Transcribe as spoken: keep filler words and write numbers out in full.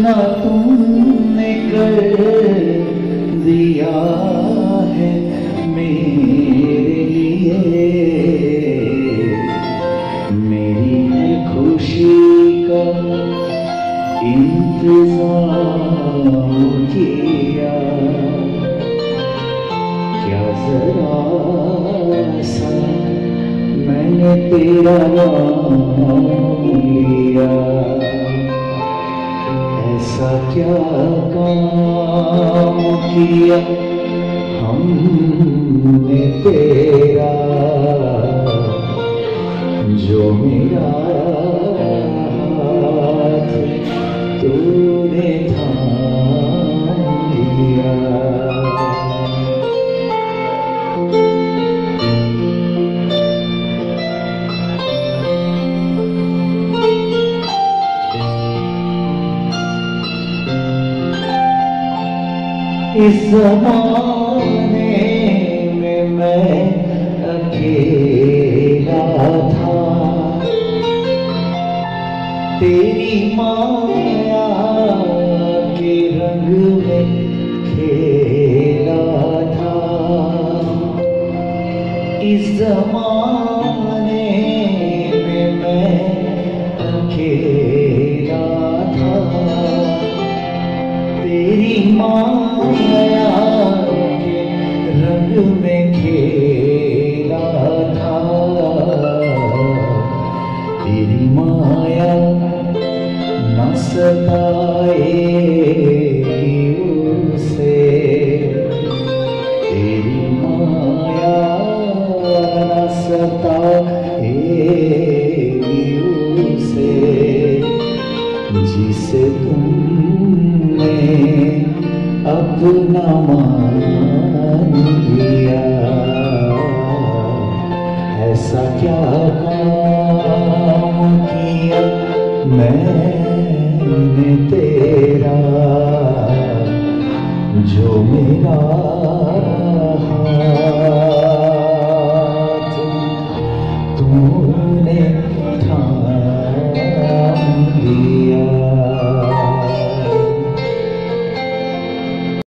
जितना तुमने कर दिया है मेरे लिए, मेरी खुशी का इंतजाम किया, क्या जरा सा मैंने तेरा नाम लिया, ऐसा क्या काम किया हमने तेरा, जो मेरा हाथ तूने थाम लिया। इस ज़माने में मैं अकेला था, तेरी माया के रंग में खेला था। इस ज़माने में मैं अकेला था, तेरी माया के रंग में खेला था। तेरी माया न सताएगी उसे, तेरी माया न सताएगी उसे, जिसे तुमने अपना मान